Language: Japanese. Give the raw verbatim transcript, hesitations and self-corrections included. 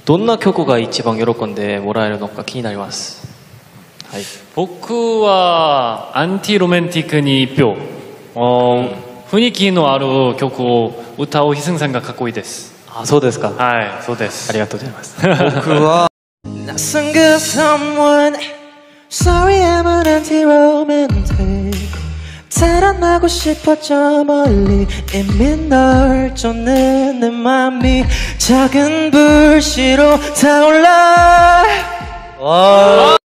どんな曲が一番喜んでもらえるのか気になります。はい、 僕はアンティロマンティックに一票。어、雰囲気のある曲を歌う희승さんがかっこいいです。 あ、そうですか。 はい、そうです。 ありがとうございます。 僕は낯선 그 someone Sorry I'm an anti-romantic 달아나고 싶어 저 멀리 이미 널 쫓는 내 맘이 작은 불씨로 타올라